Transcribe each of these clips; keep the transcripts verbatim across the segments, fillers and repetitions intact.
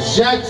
جد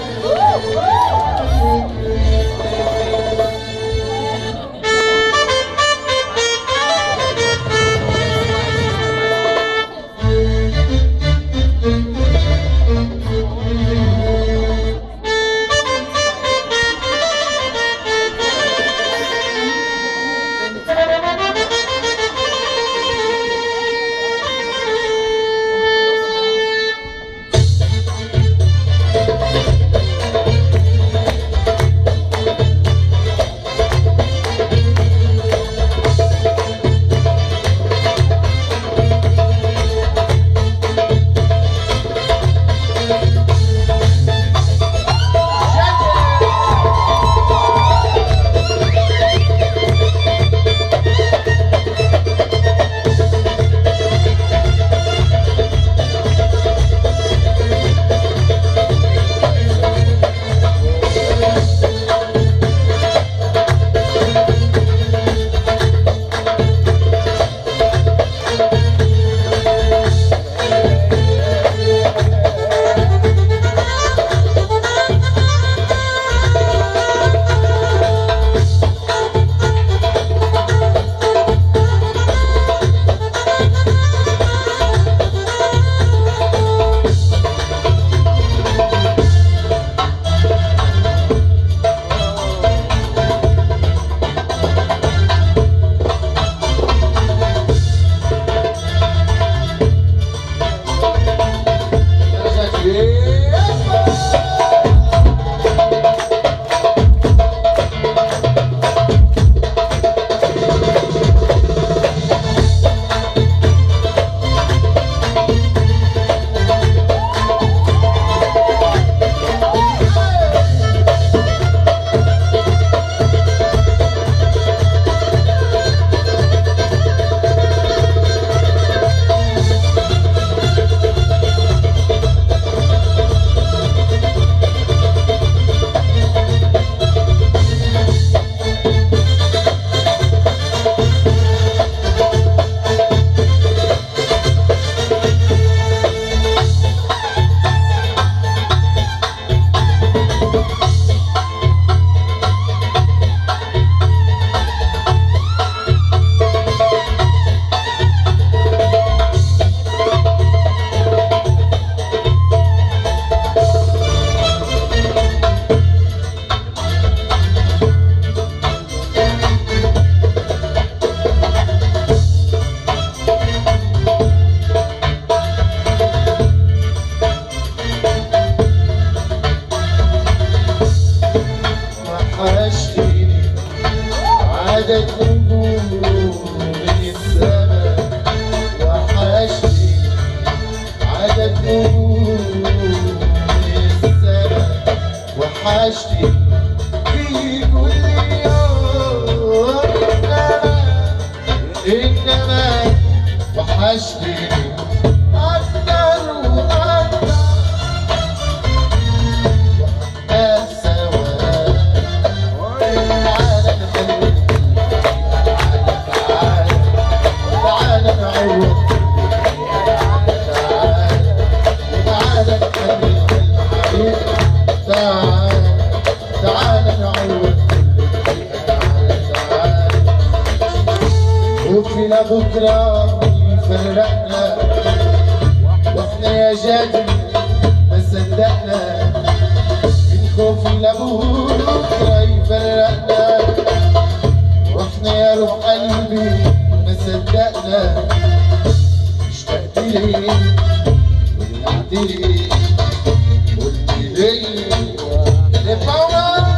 وحشتي في كل يوم، إنما وحشتي أكتر وأكتر. وإحنا سوا تعالى نحل، تعالى تعالى نعوض، تعالى نحل الحبيب، تعالى تعالى نعوض، تعالى تعالى. وفينا بكرة يفرقنا، واحنا يا جد ما صدقنا، من خوفي لبكرة يفرقنا، واحنا يا روح قلبي ما صدقنا. اشتقت لي ورجعت لي قلت لي لفورا.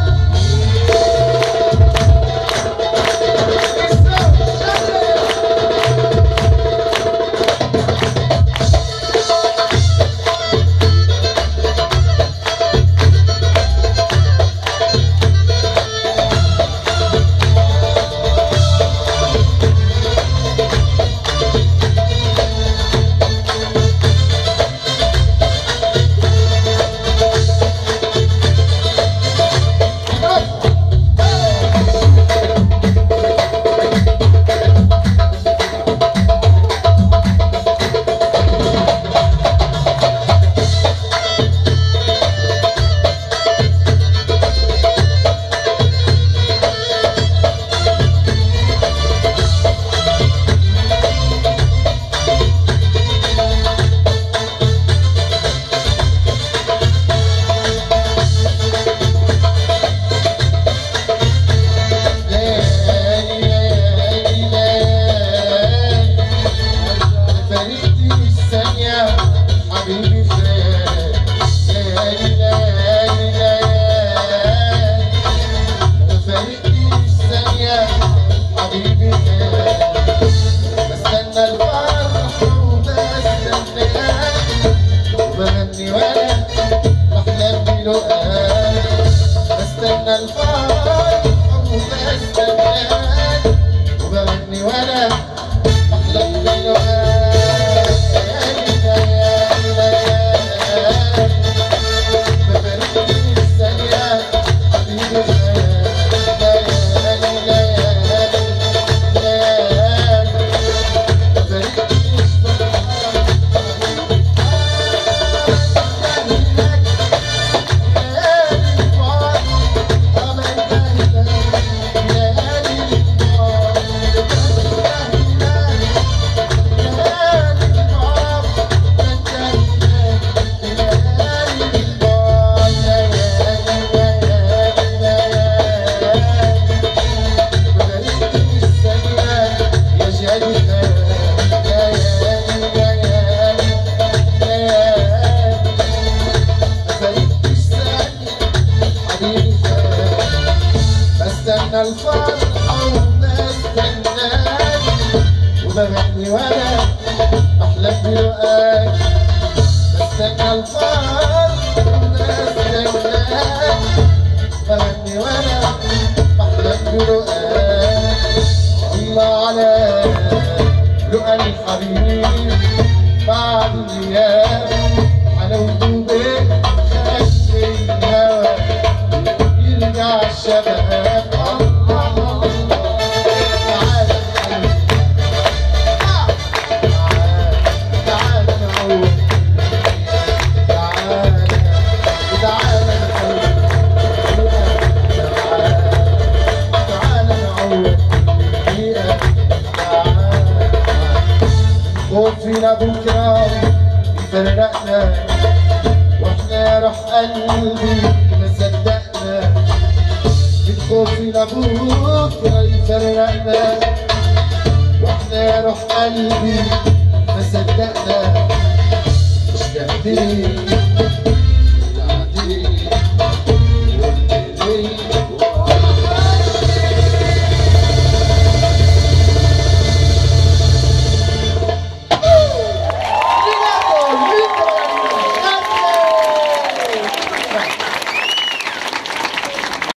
بلقاك بستنى الفرح وبستناك وبغني وانا بحلم بلقاك ليالي ليالي ليالي بفارقني الثانية حبيبي ليالي ليالي ليالي بفارقني بستنى الفرحة وبستناك وبغني وانا بحلم بلقاك بستنى الفرحة وبستناك وبغني وانا بحلم بلقاك الله على لقى الحبيب بعد الغياب حلاوته بتخلي الهوى يرجع الشباب الله الله تعالى تعالى نعود تعالى تعالى نعود تعالى نعود خوفنا بكره يفرقنا واحنا روح قلبي ما صدقنا خوفنا بكره يفرقنا واحنا روح قلبي ما صدقنا مش قادرين